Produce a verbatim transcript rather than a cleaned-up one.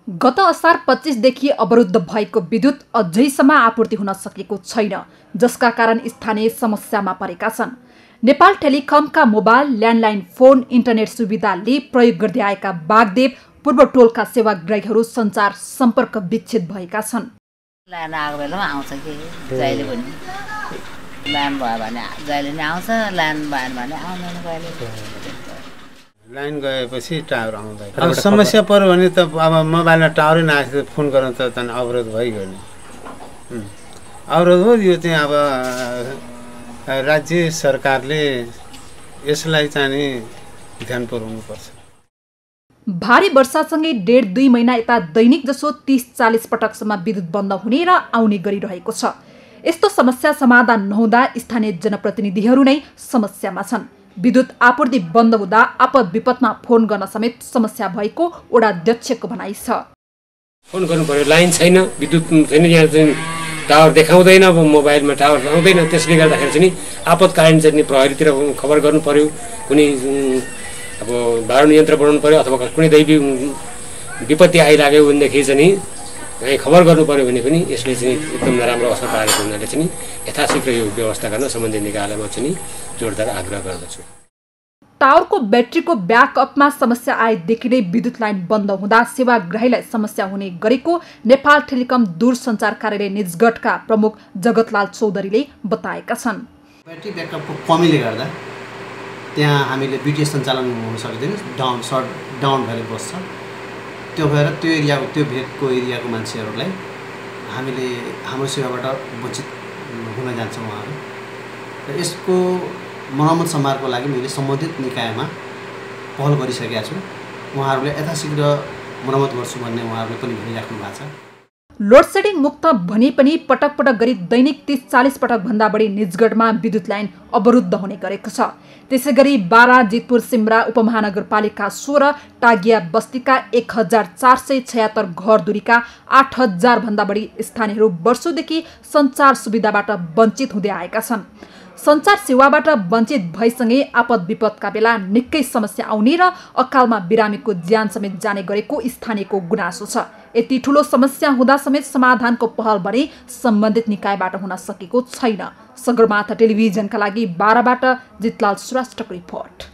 गत असार पच्चीस देखि अवरुद्ध भएको विद्युत अझैसम्म आपूर्ति हुन सकेको छैन, जसका कारण स्थानीय समस्यामा परेका छन्। नेपाल टेलिकमका मोबाइल ल्यान्डलाइन फोन इन्टरनेट सुविधाले प्रयोग गर्दै आएका बागदेव पूर्व टोलका सेवाग्राहीहरू सञ्चार सम्पर्क विच्छेद भएका छन्। लाइन आएको बेलामा आउँछ कि जहिले पनि लाइन भयो भने जहिले नै आउँछ, लाइन भएन भने आउँदैन कहिले। लाइन गएपछि टावर आउँदैन। अब समस्या पर्यो भने त अब मोबाइलमा टावरै नआएको फोन गर्न त त्यहाँ अवरोध भइगयो नि। अवरोध हो यो चाहिँ अब राज्य सरकारले यसलाई चाहिँ ध्यान पुर्याउनुपर्छ। भारी वर्षासँगै डेढ दुई महिना यता दैनिक जसो तीस चालीस पटकसम्म विद्युत बन्द हुने र आउने गरिरहेको छ। यस्तो समस्या समाधान नहुँदा स्थानीय जनप्रतिनिधिहरू नै समस्यामा छन्। विद्युत आपूर्ति बन्द हुँदा आपद विपदमा फोन गर्न समेत समस्या भएको वडा अध्यक्षको भनाइ छ। फोन गर्नु पर्यो, लाइन छैन, विद्युत छैन, यहाँ चाहिँ टावर देखाउँदैन, अब मोबाइलमा टावर आउँदैन। त्यसले गर्दाखेरि चाहिँ आपतकालीन चाहिँ प्रहरीतिर खबर गर्नु पर्यो, कुनै अब भाडा नियन्त्रण बनाउनु पर्यो अथवा कुनै दैवी विपत्ति आइलाग्यो भनेदेखि चाहिँ कहीँ खबर गर्नु पर्यो भने पनि यसले चाहिँ एकदम नराम्रो असर पारेको हुनाले चाहिँ यथाशीघ्र यो व्यवस्था गर्न सम्बन्धित निकायमा चाहिँ जोरदार आग्रह गर्दछु। टावरको ब्याट्रीको ब्याकअपमा समस्या आएदेखि नै विद्युत लाइन बन्द हुँदा सेवाग्राहीलाई समस्या हुने गरेको नेपाल टेलिकम दूरसञ्चार कार्यालय निजगढका प्रमुख जगतलाल चौधरीले बताएका छन्। ब्याट्री ब्याकअपको कमीले गर्दा त्यहाँ हामीले बिटिएस सञ्चालन हुन सक्दैन, डाउन सर्ट डाउन भएर बस्छ। त्यो भएर त्यो एरियाको त्यो भेगको एरियाको मान्छेहरूलाई हामीले हाम्रो सेवाबाट वञ्चित हुन जान्छौँ उहाँहरू। र यसको मर्मत सम्हारको लागि मैले सम्बन्धित निकायमा पहल गरिसकेका छु। उहाँहरूले यथाशीघ्र मर्मत गर्छु भन्ने उहाँहरूले पनि भनिराख्नु भएको छ। लोडसेडिङ मुक्त भने पनि पटक पटक गरी दैनिक तीस चालीस पटक भन्दा बढी निजगढमा विद्युत लाइन अवरुद्ध हुने गरेको छ। त्यसै गरी बारा, जितपुर, सिमरा उपमहानगरपालिका सोह्र, टागिया बस्तीका एक हजार चार सय छयत्तर घर दूरीका आठ हजार भन्दा बढी स्थानीयहरू वर्षौंदेखि सञ्चार सुविधाबाट वञ्चित हुँदै आएका छन्। सञ्चार सेवाबाट वञ्चित भएसँगै आपद विपदका बेला निकै समस्या आउने र अकालमा बिरामीको ज्यान समेत जाने गरेको स्थानीयको गुनासो छ। यति ठूलो समस्या हुँदा समेत समाधानको पहल भने सम्बन्धित निकायबाट हुन सकेको छैन। सगरमाथा टेलिभिजनका लागि बाराबाट जितलाल श्रेष्ठको रिपोर्ट।